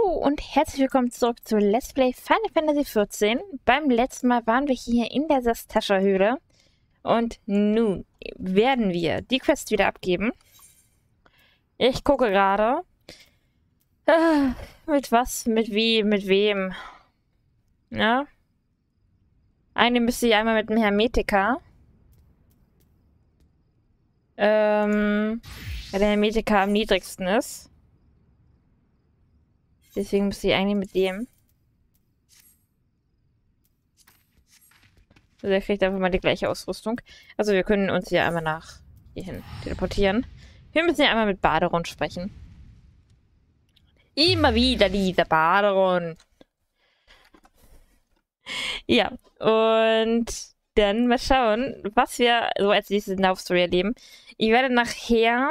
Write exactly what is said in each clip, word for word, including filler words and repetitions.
und herzlich willkommen zurück zu Let's Play Final Fantasy vierzehn. Beim letzten Mal waren wir hier in der Sastascha-Höhle und nun werden wir die Quest wieder abgeben. Ich gucke gerade. Äh, mit was, mit wie, mit wem. Ja. Eigentlich müsste ich einmal mit dem Hermetiker. Ähm, weil der Hermetiker am niedrigsten ist. Deswegen müsste ich eigentlich mit dem. Also der kriegt einfach mal die gleiche Ausrüstung. Also wir können uns hier einmal nach hierhin teleportieren. Wir müssen ja einmal mit Baderon sprechen. Immer wieder dieser Baderon. Ja, und dann mal schauen, was wir so als nächstes in der Laufstory erleben. Ich werde nachher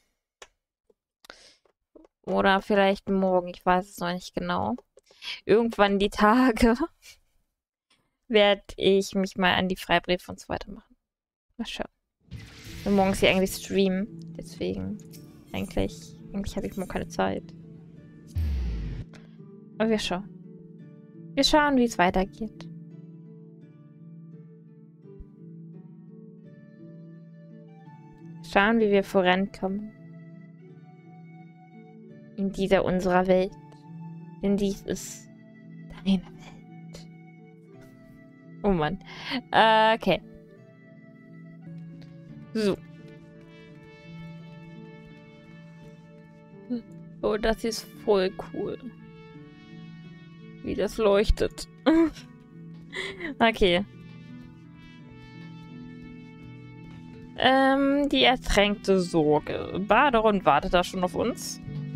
oder vielleicht morgen, ich weiß es noch nicht genau. Irgendwann die Tage werde ich mich mal an die Freibriefe und so weiter machen. Mal schauen. Und morgen ist ja eigentlich Stream. Deswegen eigentlich, eigentlich habe ich morgen keine Zeit. Aber wir schauen. Wir schauen, wie es weitergeht. Schauen, wie wir vorankommen. In dieser unserer Welt. Denn dies ist deine Welt. Oh Mann. Äh, okay. So. Oh, das ist voll cool. Wie das leuchtet. Okay. Ähm, die ertränkte Sorge. Baderon wartet da schon auf uns.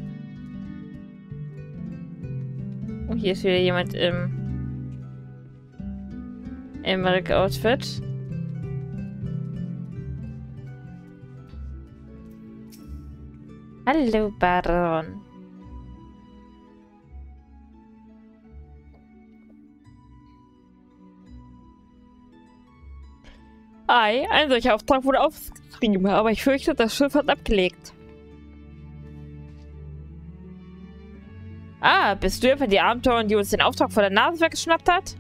Oh, hier ist wieder jemand im im Rick-Outfit. Hallo, Baron. Ei, ein solcher Auftrag wurde aufgeschrieben, aber ich fürchte, das Schiff hat abgelegt. Ah, bist du etwa die Abenteurerin, die uns den Auftrag vor der Nase weggeschnappt hat?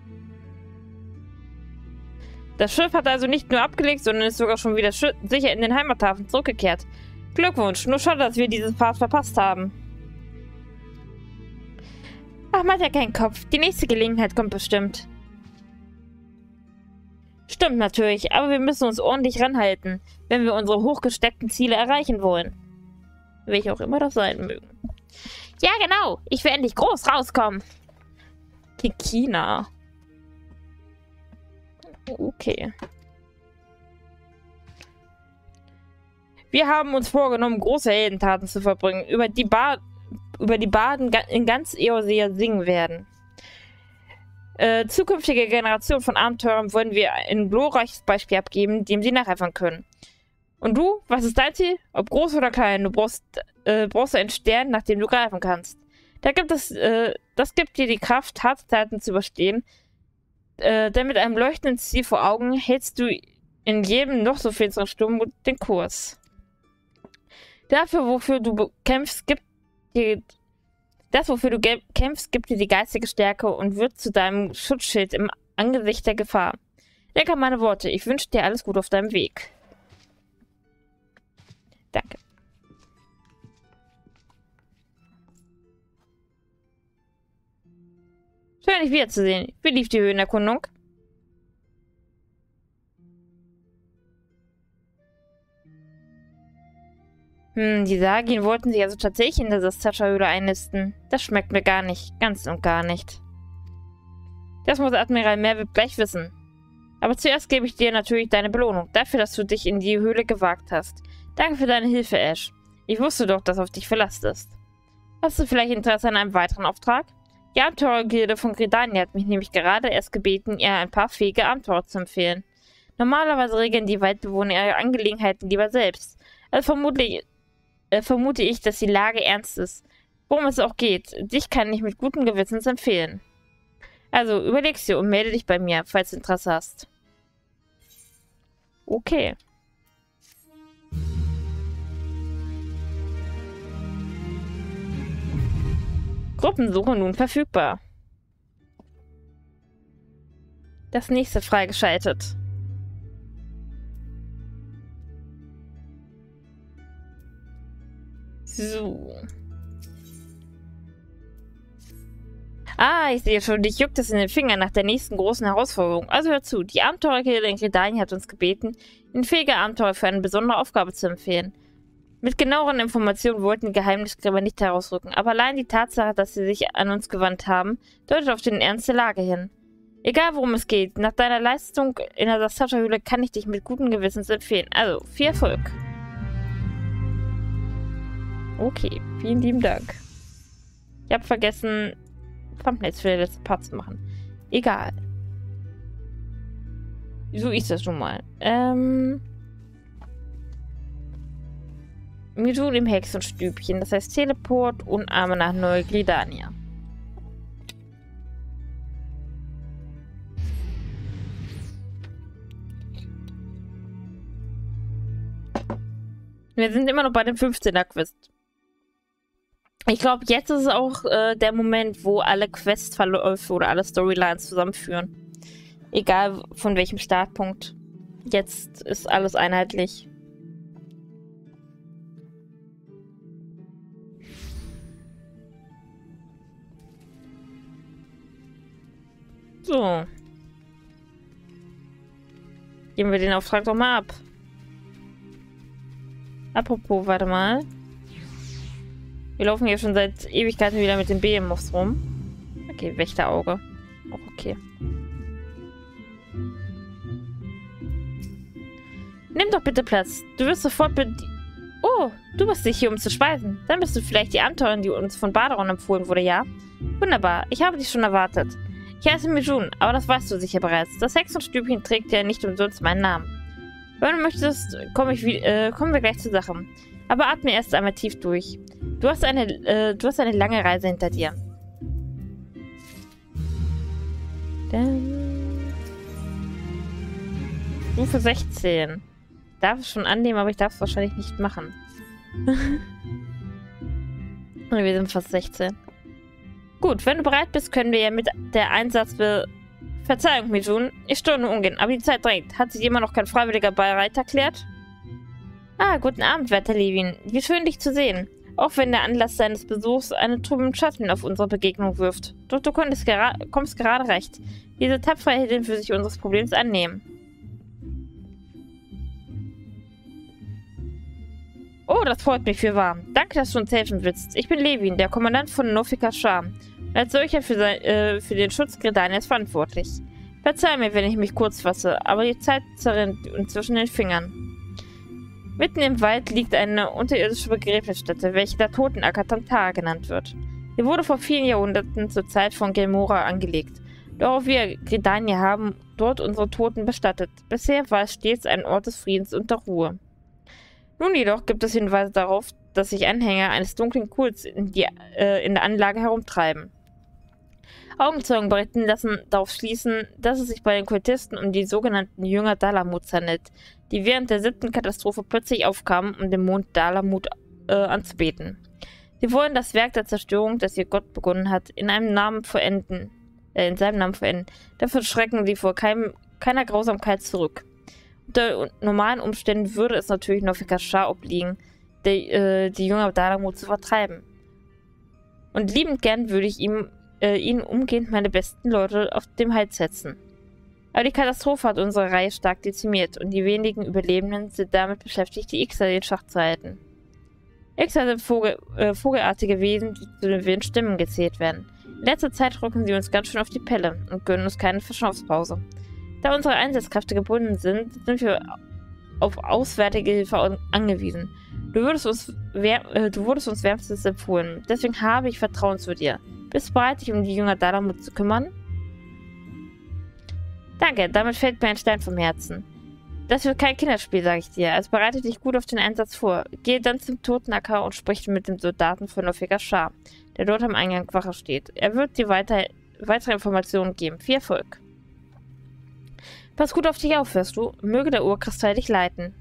Das Schiff hat also nicht nur abgelegt, sondern ist sogar schon wieder sicher in den Heimathafen zurückgekehrt. Glückwunsch, nur schade, dass wir diese Fahrt verpasst haben. Ach, mach dir keinen Kopf. Die nächste Gelegenheit kommt bestimmt. Stimmt natürlich, aber wir müssen uns ordentlich ranhalten, wenn wir unsere hochgesteckten Ziele erreichen wollen. Welche auch immer das sein mögen. Ja, genau. Ich will endlich groß rauskommen. Kikina. Okay. Wir haben uns vorgenommen, große Heldentaten zu verbringen, über die, ba über die Baden in ganz Eorzea singen werden. Äh, zukünftige Generationen von Abenteurern wollen wir ein glorreiches Beispiel abgeben, dem sie nacheifern können. Und du? Was ist dein Ziel? Ob groß oder klein, du brauchst, äh, brauchst einen Stern, nach dem du greifen kannst. Da gibt es, äh, das gibt dir die Kraft, harte Zeiten zu überstehen. Äh, denn mit einem leuchtenden Ziel vor Augen hältst du in jedem noch so finsteren Sturm den Kurs. Dafür, wofür du kämpfst, gibt dir das, wofür du kämpfst, gibt dir die geistige Stärke und wird zu deinem Schutzschild im Angesicht der Gefahr. Denke an meine Worte. Ich wünsche dir alles Gute auf deinem Weg. Danke. Schön, dich wiederzusehen. Wie lief die Höhenerkundung? Hm, die Sagin wollten sich also tatsächlich in der Sastascha-Höhle einnisten. Das schmeckt mir gar nicht. Ganz und gar nicht. Das muss Admiral Mervip gleich wissen. Aber zuerst gebe ich dir natürlich deine Belohnung. Dafür, dass du dich in die Höhle gewagt hast. Danke für deine Hilfe, Ash. Ich wusste doch, dass auf dich Verlass ist. Hast du vielleicht Interesse an einem weiteren Auftrag? Die Abenteurergilde von Gridania hat mich nämlich gerade erst gebeten, ihr ein paar fähige Abenteurer zu empfehlen. Normalerweise regeln die Waldbewohner ihre Angelegenheiten lieber selbst. Also vermutlich, äh, vermute ich, dass die Lage ernst ist. Worum es auch geht, dich kann ich mit gutem Gewissens empfehlen. Also überleg's dir und melde dich bei mir, falls du Interesse hast. Okay. Gruppensuche nun verfügbar. Das nächste freigeschaltet. So. Ah, ich sehe schon, dich juckt es in den Fingern nach der nächsten großen Herausforderung. Also hör zu, die Abenteuergilde in Gridania hat uns gebeten, ihnen fähige Abenteurer für eine besondere Aufgabe zu empfehlen. Mit genaueren Informationen wollten die Geheimnisgräber nicht herausrücken, aber allein die Tatsache, dass sie sich an uns gewandt haben, deutet auf den Ernst der Lage hin. Egal worum es geht, nach deiner Leistung in der Sastascha-Höhle kann ich dich mit gutem Gewissens empfehlen. Also, viel Erfolg. Okay, vielen lieben Dank. Ich habe vergessen, Thumbnails für den letzten Part zu machen. Egal. So ist das nun mal. Ähm... Mijun im Hexenstübchen, das heißt Teleport und Arme nach Neu-Gridania. Wir sind immer noch bei dem fünfzehner-Quest. Ich glaube, jetzt ist es auch äh, der Moment, wo alle Questverläufe oder alle Storylines zusammenführen. Egal von welchem Startpunkt. Jetzt ist alles einheitlich. So. Geben wir den Auftrag doch mal ab. Apropos, warte mal. Wir laufen hier schon seit Ewigkeiten wieder mit den Behemoths rum. Okay, Wächterauge. Auch okay. Nimm doch bitte Platz. Du wirst sofort be... Oh, du bist dich hier, um zu speisen. Dann bist du vielleicht die Abenteurerin, die uns von Baderon empfohlen wurde, ja? Wunderbar, ich habe dich schon erwartet. Ich heiße Mijun, aber das weißt du sicher bereits. Das Hexenstübchen trägt ja nicht umsonst meinen Namen. Wenn du möchtest, komm ich, äh, kommen wir gleich zur Sache. Aber atme erst einmal tief durch. Du hast eine, äh, du hast eine lange Reise hinter dir. Dann... Stufe sechzehn. Ich darf es schon annehmen, aber ich darf es wahrscheinlich nicht machen. Wir sind fast sechzehn. Gut, wenn du bereit bist, können wir ja mit der Einsatz... Verzeihung, Mijun, ich störe nur ungern, aber die Zeit drängt. Hat sich immer noch kein freiwilliger Beirat erklärt? Ah, guten Abend, werter Levin. Wie schön, dich zu sehen. Auch wenn der Anlass deines Besuchs einen trüben Schatten auf unsere Begegnung wirft. Doch du konntest gera kommst gerade recht. Diese tapfere Heldin für sich unseres Problems annehmen. Oh, das freut mich für wahr. Danke, dass du uns helfen willst. Ich bin Levin, der Kommandant von Nofika Shah. Als solcher für, sein, äh, für den Schutz Gridanias verantwortlich. Verzeih mir, wenn ich mich kurz fasse, aber die Zeit zerrinnt uns zwischen den Fingern. Mitten im Wald liegt eine unterirdische Begräbnisstätte, welche der Totenacker Tantara genannt wird. Sie wurde vor vielen Jahrhunderten zur Zeit von Gelmora angelegt. Doch auch wir Gridanier haben dort unsere Toten bestattet. Bisher war es stets ein Ort des Friedens und der Ruhe. Nun jedoch gibt es Hinweise darauf, dass sich Anhänger eines dunklen Kults in, die, äh, in der Anlage herumtreiben. Augenzeugenberichten lassen darauf schließen, dass es sich bei den Kultisten um die sogenannten Jünger Dalamuts handelt, die während der siebten Katastrophe plötzlich aufkamen, um den Mond Dalamut äh, anzubeten. Sie wollen das Werk der Zerstörung, das ihr Gott begonnen hat, in einem Namen vollenden, äh, in seinem Namen vollenden. Dafür schrecken sie vor keinem, keiner Grausamkeit zurück. Unter normalen Umständen würde es natürlich Nofika Shah obliegen, die, äh, die Jünger Dalamut zu vertreiben. Und liebend gern würde ich ihm Äh, ihnen umgehend meine besten Leute auf dem Hals setzen. Aber die Katastrophe hat unsere Reihe stark dezimiert und die wenigen Überlebenden sind damit beschäftigt, die Ixer in Schach zu halten. Ixer sind Vogel, äh, vogelartige Wesen, die zu den wilden Stimmen gezählt werden. In letzter Zeit rücken sie uns ganz schön auf die Pelle und gönnen uns keine Verschnaufspause. Da unsere Einsatzkräfte gebunden sind, sind wir auf auswärtige Hilfe angewiesen. Du, würdest uns äh, du wurdest uns wärmstens empfohlen, deswegen habe ich Vertrauen zu dir. Bist du bereit, dich um die Jünger Dalamut zu kümmern? Danke, damit fällt mir ein Stein vom Herzen. Das wird kein Kinderspiel, sage ich dir. Also bereite dich gut auf den Einsatz vor. Gehe dann zum Totenacker und sprich mit dem Soldaten von Nofika Shah, der dort am Eingang Wache steht. Er wird dir weiter, weitere Informationen geben. Viel Erfolg. Pass gut auf dich auf, hörst du? Möge der Urkristall dich leiten.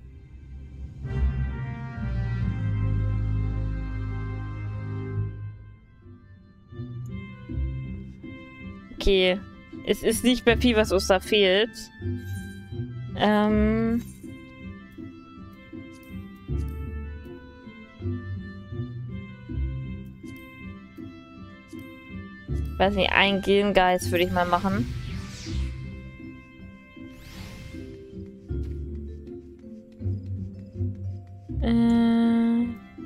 Okay. Es ist nicht mehr viel, was uns da fehlt. Ähm... weiß nicht, ein Gengeist würde ich mal machen. Äh...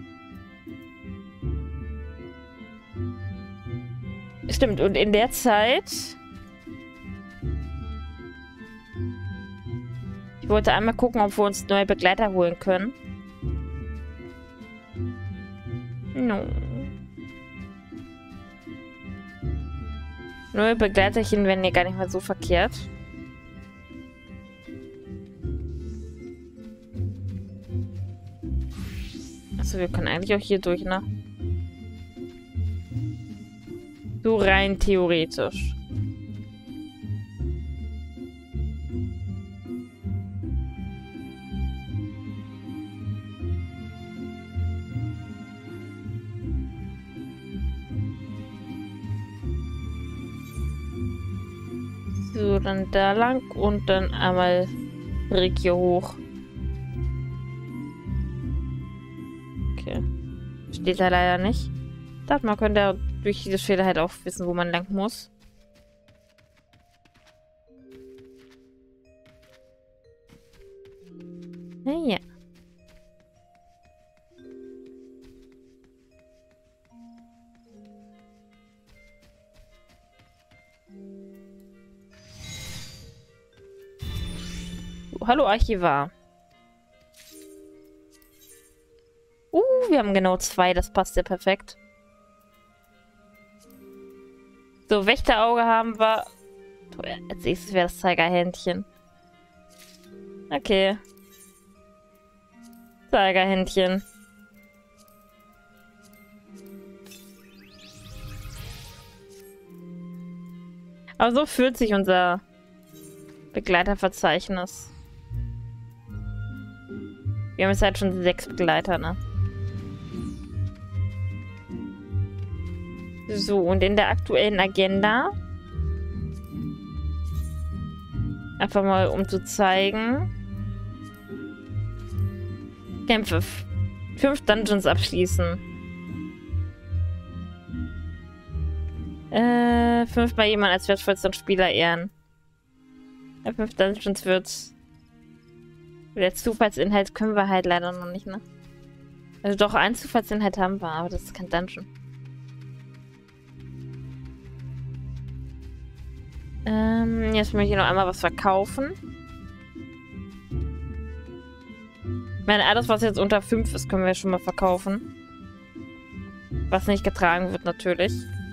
Stimmt, und in der Zeit... Ich wollte einmal gucken, ob wir uns neue Begleiter holen können. No. Neue Begleiterchen wären hier gar nicht mal so verkehrt. Achso, wir können eigentlich auch hier durch, ne? So rein theoretisch. So, dann da lang und dann einmal Rick hier hoch. Okay. Steht da leider nicht. Ich dachte, man könnte durch diese Schilder halt auch wissen, wo man lang muss. Naja. Hallo Archivar. Uh, wir haben genau zwei, das passt ja perfekt. So, Wächterauge haben wir. Als nächstes wäre das Zeigerhändchen. Okay. Zeigerhändchen. Aber so fühlt sich unser Begleiterverzeichnis. Wir haben jetzt halt schon sechs Begleiter, ne? So, und in der aktuellen Agenda, einfach mal um zu zeigen, Kämpfe. Fünf Dungeons abschließen. Äh, fünfmal jemand als wertvollsten Spieler ehren. Ja, fünf Dungeons wird's. Der Zufallsinhalt können wir halt leider noch nicht, ne? Also doch, einen Zufallsinhalt haben wir, aber das ist kein Dungeon. Ähm, jetzt möchte ich noch einmal was verkaufen. Ich meine, alles, was jetzt unter fünf ist, können wir schon mal verkaufen. Was nicht getragen wird, natürlich.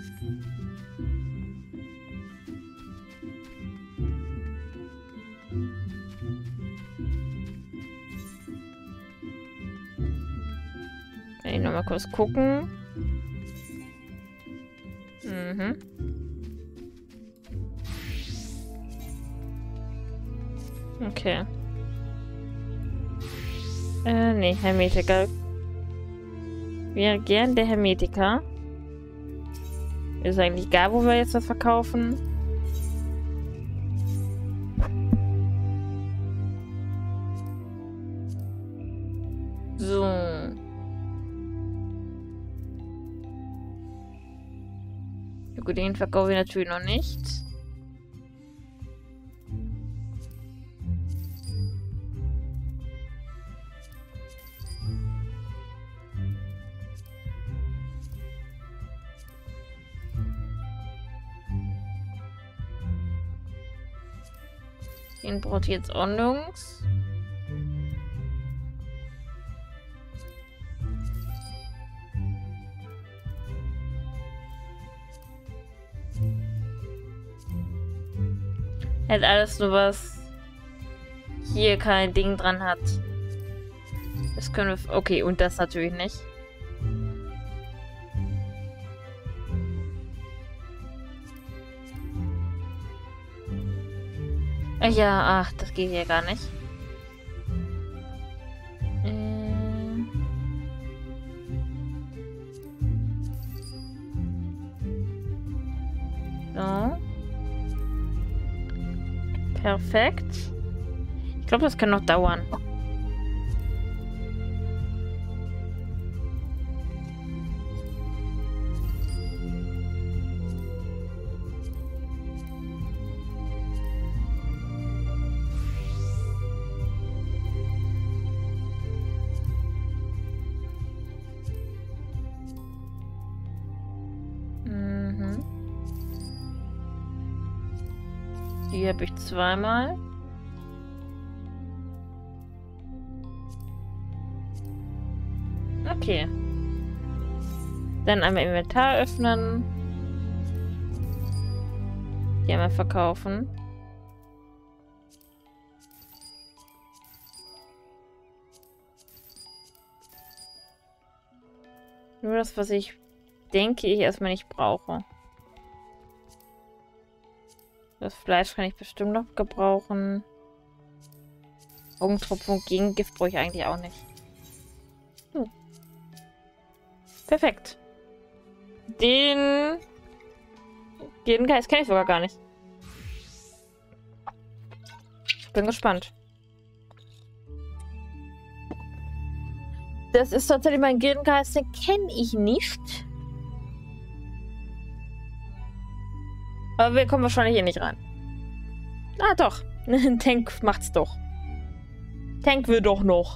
Kann ich nochmal kurz gucken. Mhm. Okay. Äh, nee, Hermetiker. Wäre gern der Hermetiker. Ist eigentlich egal, wo wir jetzt was verkaufen. So. Ja gut, den verkaufe ich natürlich noch nicht. Den braucht jetzt Ordnungs. Halt alles nur, was hier kein Ding dran hat. Das können wir... Okay, und das natürlich nicht. Ja, ach, das geht ja gar nicht. Ähm. So. Perfekt. Ich glaube, das kann noch dauern. Mhm. Die habe ich zweimal. Okay. Dann einmal Inventar öffnen. Die einmal verkaufen. Nur das, was ich denke, ich erstmal nicht brauche. Das Fleisch kann ich bestimmt noch gebrauchen. Augentropfen gegen Gift brauche ich eigentlich auch nicht. Hm. Perfekt. Den... Den Geist kenne ich sogar gar nicht. Bin gespannt. Das ist tatsächlich mein Gildengeist, den kenne ich nicht. Aber wir kommen wahrscheinlich hier nicht rein. Ah, doch. Tank macht's doch. Tank will doch noch.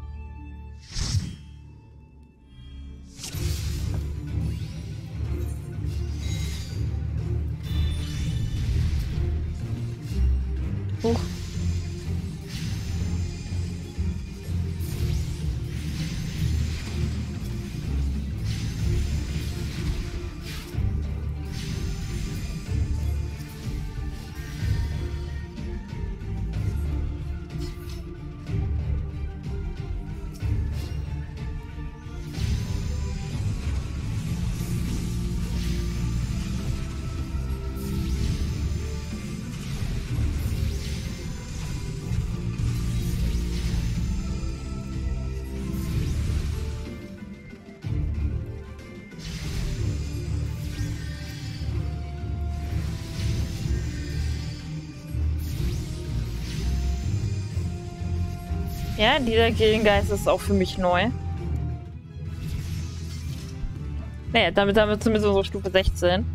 Huch. Ja, dieser Gildengeist ist auch für mich neu. Naja, damit haben wir zumindest unsere Stufe sechzehn.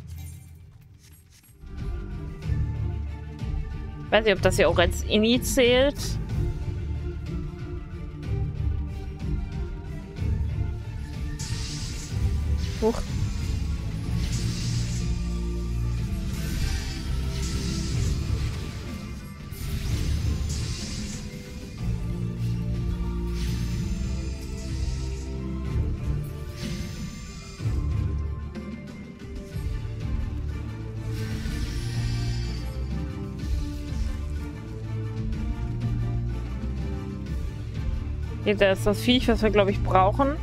Weiß nicht, ob das hier auch als Ini zählt. Huch. Hier, da ist das Viech, was wir, glaube ich, brauchen.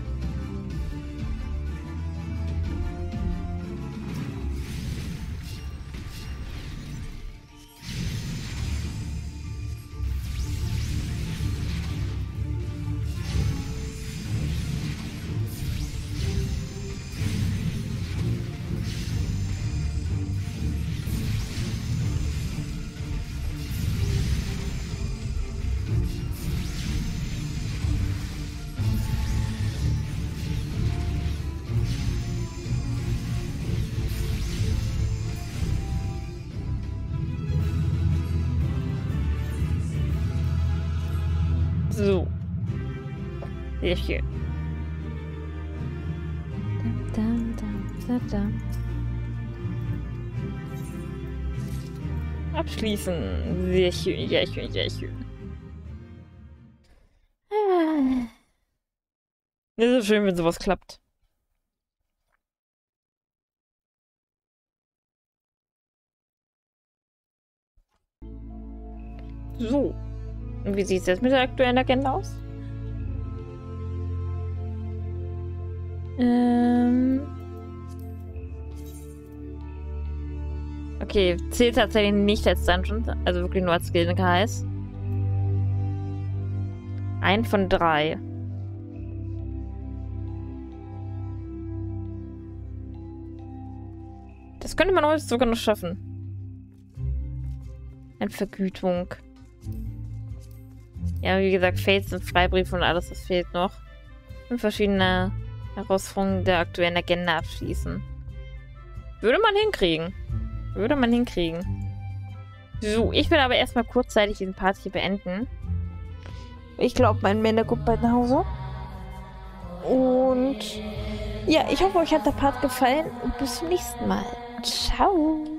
So. Sehr schön. Dum, dum, dum, dum. Abschließen. Sehr schön, sehr schön, sehr schön. Es ist schön, wenn sowas klappt. So. Und wie sieht es jetzt mit der aktuellen Agenda aus? Ähm. Okay, zählt tatsächlich nicht als Dungeon, also wirklich nur als Gildenkreis. Ein von drei. Das könnte man heute sogar noch schaffen. Eine Vergütung. Ja, wie gesagt, Fates und Freibriefe und alles, das fehlt noch. Und verschiedene Herausforderungen der aktuellen Agenda abschließen. Würde man hinkriegen. Würde man hinkriegen. So, ich will aber erstmal kurzzeitig diesen Part hier beenden. Ich glaube, mein Männer kommt bald nach Hause. Und ja, ich hoffe, euch hat der Part gefallen und bis zum nächsten Mal. Ciao.